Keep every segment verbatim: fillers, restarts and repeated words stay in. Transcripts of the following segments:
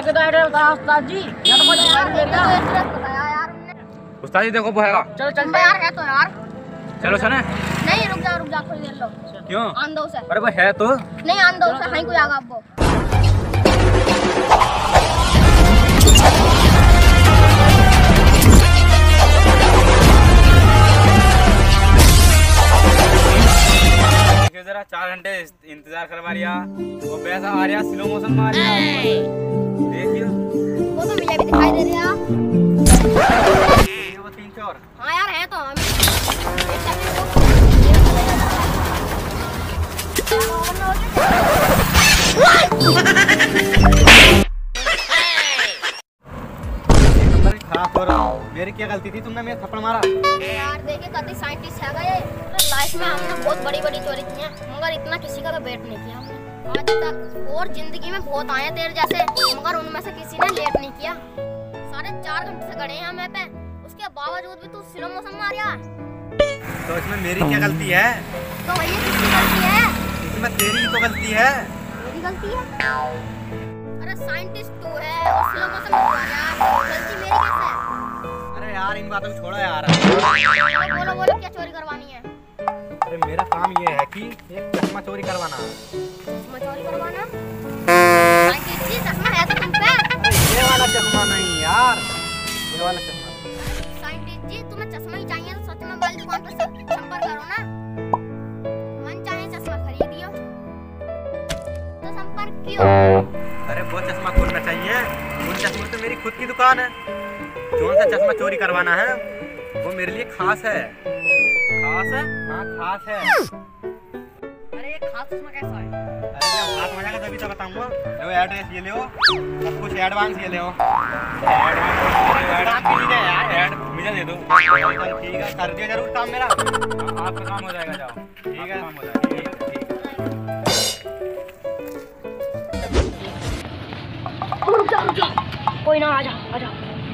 है कि दायरे बता उस्ताद जी या तो मुझे यार एरिया बताया यार उस्ताद जी देखो वो है। चलो चल यार है तो यार चलो सुने। नहीं रुक जा रुक जा थोड़ी देर लो। क्यों? आंदो से। अरे वो है तो नहीं आंदो से हाई को आगा आपको। जरा चार घंटे इंतजार करवा लिया वो पैसा आ रहा स्लो मोशन में आ रहा देखियो वो तो मुझे भी दिखाई दे रहा वो तीन चार। हाँ यार है तो हम खराब हो रहा हूँ। मेरी क्या गलती थी तुमने मेरे थप्पड़ मारा? यार देखिए कति साइंटिस्ट है ये लाइफ में हमने बहुत बड़ी बड़ी चोरी की है मगर इतना किसी का तो वेट नहीं किया हमने आज तक और जिंदगी में बहुत आए तेरे जैसे मगर उनमें से किसी ने लेट नहीं किया। साढ़े चार घंटे से खड़े हैं हम पे उसके बावजूद भी तू स्लो मोशन में आ रहा है। तो इसमें मेरी क्या गलती है? तो भैया किसकी गलती है? इसमें तेरी तो गलती है। मेरी गलती है? अरे साइंटिस्ट तू है और स्लो मोशन में आ रहा है गलती मेरी कैसे है? अरे यार इन बातों को छोड़ो यार। बोलो बोलो क्या चोरी करवानी है? अरे मेरा काम ये है कि एक चश्मा चोरी करवाना। चश्मा चोरी करवाना? साइंटिस्ट जी चश्मा है तो तुम पे? अरे ये वाला चश्मा नहीं यार ये वाला चश्मा। साइंटिस्ट जी तुम्हें चश्मा ही चाहिए तो सच में बड़ी दुकान पर संपर्क करो ना मन चाहे चश्मा खरीदियो तो संपर्क क्यों? अरे वो चश्मा खोलना चाहिए उन चश्मे से मेरी खुद की दुकान है। कौन सा चश्मा चोरी करवाना है वो मेरे लिए खास है। खास है? हाँ खास है। अरे ये खास चश्मा कैसा है? अरे जब हाथ में जाएगा तभी तो बताऊंगा। लो एड्रेस ये ले हो सब कुछ एडवांस ये ले हो। एडवांस भी नहीं यार एड मुझे दे दो। ठीक है कर दिया जरूर काम मेरा। आपका काम हो जाएगा जाओ। ठीक है काम हो जाएगा। ठीक है कोई ना आजा आजा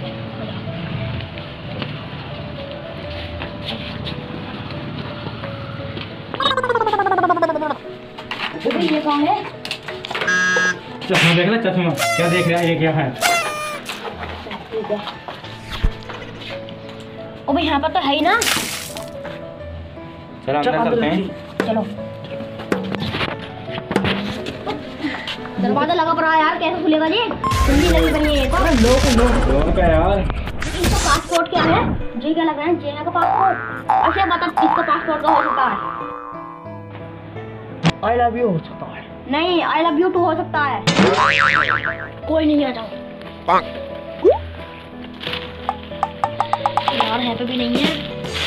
ये कौन है? चश्मा देख ले चश्मा क्या देख रहा है ये क्या है? ओ भाई यहाँ पर तो है ही ना। चलो अंदर चलते हैं। चलो दरवाजा लगा पड़ा है यार कैसे खुलेगा जी? जल्दी लगी पड़ी है तो लोग लोग लोग क्या यार? इसका पासपोर्ट क्या है? जी क्या लग रहा है जेना का पासपोर्ट? अच्छा बता इसका पासपोर्ट का हो सकता है? आई लव यू हो सकता है। नहीं आई लव यू टू हो सकता है। कोई नहीं आ जाओ यार है तो भी नहीं है।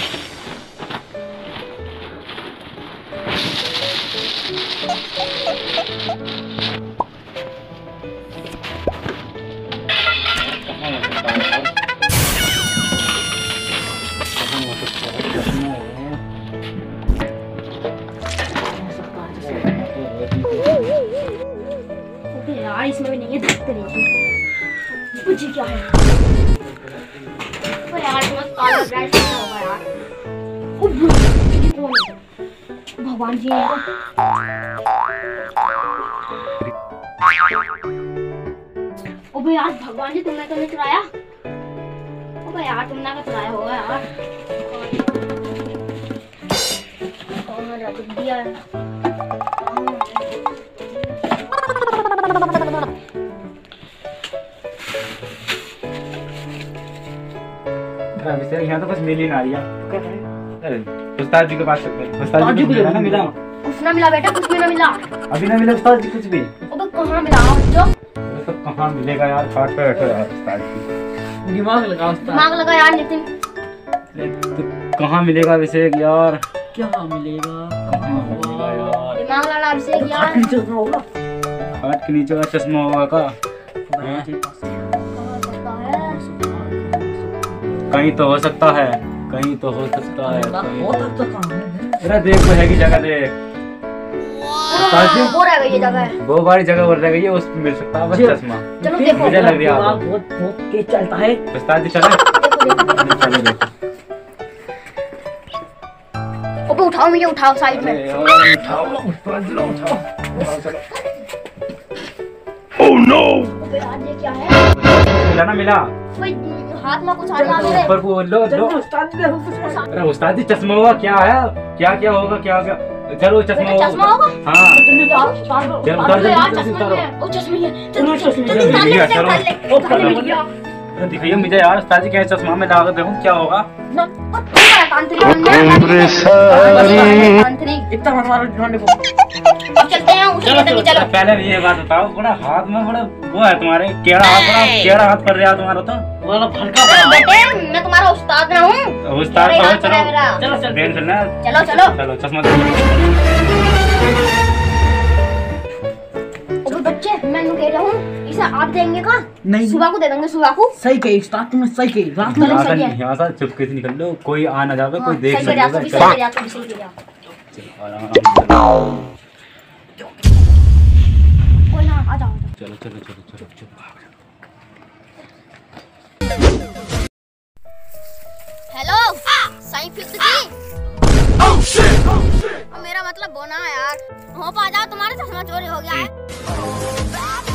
यार इसमें भी नहीं है देखते रहिए कुछ क्या है तो यार मत काला ड्रेस होगा यार। ओ ये कौन है? भगवान जी है ओ भाई यार भगवान जी तुमने तो नहीं चुराया? ओ भाई यार तुमने का चुराया होगा यार। कौन रख दिया यहाँ तो कुछ मिल ही ना रही है। उस्ताद जी के पास उस्ताद जी को ना मिला कुछ ना मिला बेटा कुछ भी ना मिला। अभी ना मिला उस्ताद जी कुछ भी। अबे कहाँ मिला बच्चों? तो कहाँ मिलेगा यार खाट पे बैठो यार उस्ताद जी। दिमाग लगा उस्ताद। दिमाग लगा यार नितिन। तो कहाँ मिलेगा वैसे यार? क्या मिलेगा? कहाँ मिलेगा यार? दिमाग लगा अभिषेक यार। चश्मा होगा। खाट के नीचे का चश्मा होगा का? कहीं तो हो सकता है कहीं तो हो सकता है अरे देख वो है की जगह देख वो रह गई ये जगह वो वाली जगह और रह गई है उस पे मिल सकता है बस चश्मा। चलो देखो मुझे लग रहा है बहुत बहुत तेज चलता है। उस्ताद जी चले चलो देखो ओपे उठाओ मुझे उठाओ साइड में उठाओ उठाओ उठाओ चलो ओह नो आज ये क्या है? मिला ना मिला कोई हाथ में कुछ आ रहा मेरे। ऊपर वो लो लो। उस्ताद दे कुछ। अरे उस्ताद जी चश्मा होगा क्या है? क्या क्या होगा क्या क्या? चलो चश्मा होगा। चश्मा होगा? हाँ जल्दी जाओ उस्ताद दो। चलो अरे उतार यार जल्दी चश्मा उतारो। है। ओ चश्मा है। चलो चश्मा जल्दी है। उतार ले, चलो, उतार ले, ओ, उतार ले, चलो। भैया। अरे दिखाइए मुझे यार उस्ताद जी क्या चश्मा में लगा देखो क्या होगा। ना, ओ, तू बड़ा तांत्रिक बन गया। तांत्रिक। इतना हमारा ध्यान देखो। अब चलते हैं उसे चलो, चलो चलो। पहले ये बात बताओ बड़ा हाथ में बड़ा वो है तुम्हारे केड़ा हाथ बड़ा केड़ा हाथ कर रहा तुम्हारा तो वाला फड़का अरे पड़ा। बेटे मैं तुम्हारा उस्ताद ना हूँ। उस्ताद मेरे तो हाथ पर है चलो मेरा। चलो चल। बेन चलना चलो चलो। चलो चश्मा दे। ओ बच्चे मैं इनको कह रहा हूँ इसे आप देंगे का? नहीं। सुबह को दे देंगे सुबह को। सही कही उस्ताद तुमने सही कही। रात में चलो, यहाँ सही से है। यहाँ से चुपके से निकल लो कोई आ ना जावे कोई देख सही ना कह रहा तू जावे भी सही कह रहा तू भी सही कह रहा। चलो, आराम से चलो। कोई ना आ जाओ। चलो चलो चलो चलो चलो हेलो साईं फिफ्थ जी। अब मेरा मतलब बोना है यार। हो पा जाओ तुम्हारे चश्मा चोरी हो गया है।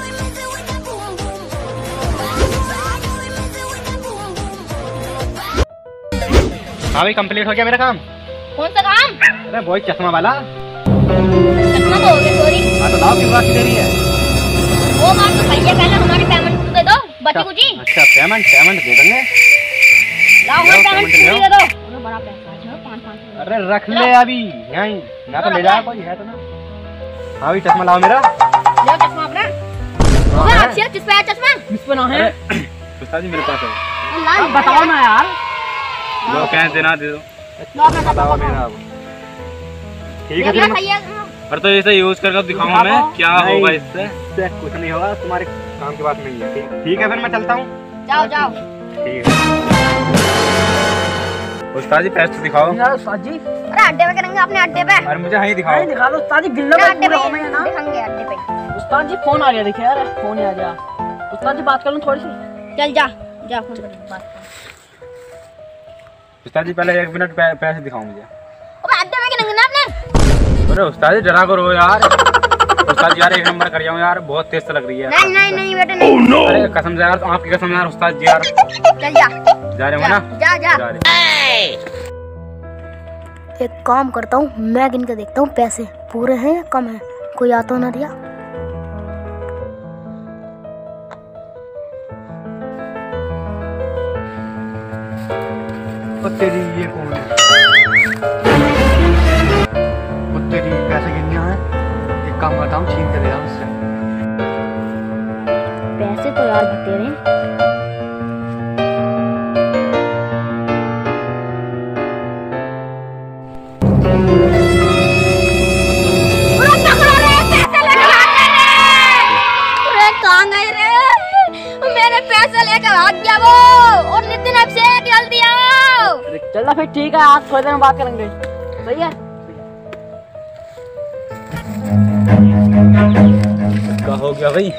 हाँ भाई कंप्लीट हो गया मेरा काम। कौन सा काम? अरे वही चश्मा वाला। चश्मा तो हो गया चोरी। हाँ तो लाओ क्यों बाकी दे रही है? वो बात तो सही है पहले हमारी पेमेंट दे दो बच्ची को जी। अच्छा पेमेंट पेमेंट दे देंगे। लाओ हमारी लो, पेमेंट पेमेंट पूरी लो। दे दो। उन्हें बड़ा पैसा है पाँच पाँच सौ। अरे रख ले अभी यहीं ना तो ले जा कोई है तो ना। हाँ भाई चश्मा लाओ मेरा। ले चश्मा अपना। ओए है? अक्षय किस पे है चश्मा? किस पे ना है? उस्ताद जी मेरे पास है ला अब बताओ ना यार। लो कैश देना दे दो। लो अपना चश्मा बताओ बताओ। मेरा अब। ठीक है मेरा फिर सही है। और तो इसे यूज करके दिखाऊंगा मैं क्या नहीं। होगा इससे। इससे कुछ नहीं होगा तुम्हारे काम की बात नहीं है। ठीक ठीक है फिर मैं चलता हूँ। जाओ जाओ। ठीक है उस्ताद जी पैसे तो दिखाओ। यार उस्ताद जी। अरे अड्डे पे करेंगे अपने अड्डे पे। अरे मुझे यहीं दिखाओ। अरे दिखा दो उस्ताद जी गिल्ला अपने में अड्डे पूरा हो पे गया ना। दिखाएंगे अड्डे पे। उस्ताद जी फोन आ गया देखिए यार फोन ही आ गया। उस्ताद जी बात कर लो थोड़ी सी। चल जा जा फोन कर बात कर। उस्ताद जी पहले एक मिनट पै- पैसे दिखाओ मुझे। अबे अड्डे में करेंगे ना अपने। अरे उस्ताद जी डरा करो यार। उस्ताद जी यार एक नंबर कर जाऊँ यार बहुत तेज से लग रही है। नहीं नहीं नहीं बेटे नहीं। अरे कसम से यार आपकी कसम यार उस्ताद जी यार चल जा जा रहे हो ना जा जा। जा रहे एक काम करता हूँ मैं गिन के देखता हूँ पैसे पूरे हैं या कम है। कोई आ तो ना रिया। ओ तेरी ये कौन है? ओ तेरी पैसे गिनने है। एक काम करता हूँ छीन के ले रहा हूँ उससे। पैसे तो यार तेरे हैं। मेरे पैसे लेकर भाग गया वो। और नितिन अभिषेक जल्दी आओ। अरे चलो फिर ठीक है आज थोड़ी देर में बात करेंगे। सही है। क्या हो गया भाई?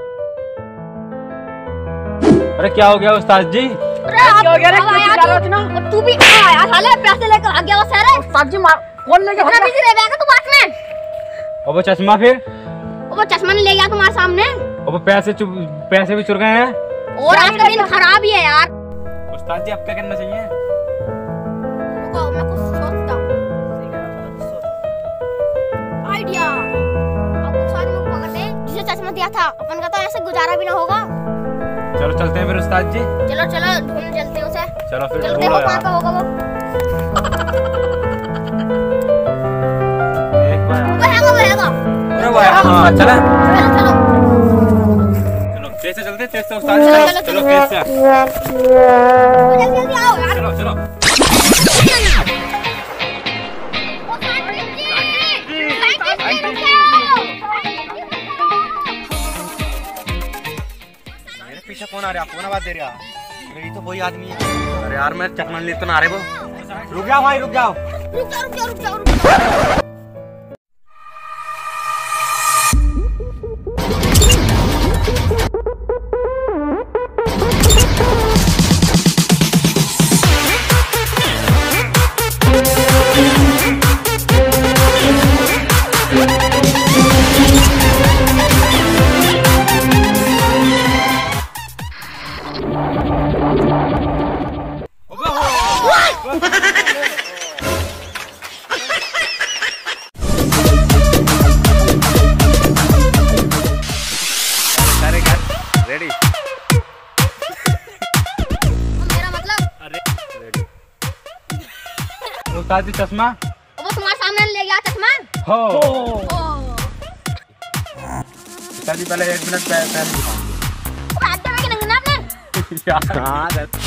अरे क्या हो गया उस्ताद जी? अरे आप क्या हो गया रे? अब आया कुछ निकालो ना। तू। तू भी आया साले पैसे लेकर भाग गया वो सारे। उस्ताद जी मार कौन लेके इतना भागा? बिजी रहेगा तू बात में। और वो चश्मा फिर वो चश्मा नहीं ले गया तुम्हारे सामने। और वो पैसे चुप पैसे भी चुर गए हैं। और आज का दिन खराब ही है यार। उस्ताद जी अब क्या करना चाहिए? रुको मैं कुछ सोचता हूँ। आइडिया। अब उस आदमी को पकड़ते जिसे चश्मा दिया था। अपन का तो ऐसे गुजारा भी ना होगा। चलो चलते हैं फिर उस्ताद जी। चलो चलो ढूंढ चलते हैं उसे। चलो फिर चलते ढूंढो हो कहाँ यार। पे होगा वो? एक बार वो हैगा वो हैगा। अरे वो है हाँ चला चलो चलो। चलो तेज से चलते तेज से उस्ताद जी चलो चलो तेज से जल्दी जल्दी आओ यार। चलो चलो वो साइंटिस्ट जी। साइंटिस्ट जी रुको। मेरे पीछे कौन आ रहा है? कौन आवाज दे रहा है? अरे ये तो वही आदमी है। अरे यार मैं चश्मा ले तो ना रहे वो। रुक जाओ भाई रुक जाओ। रुक जाओ रुक जाओ रुक जाओ रुक जाओ। रेडी? मेरा मतलब अरे रेडी। उस्ताद जी चश्मा वो तुम्हारे सामने ले गया चश्मा। हो। ओ उस्ताद जी पहले एक मिनट पहले दिखाऊंगी। अब हाथ में क्या नंगना आपने? हाँ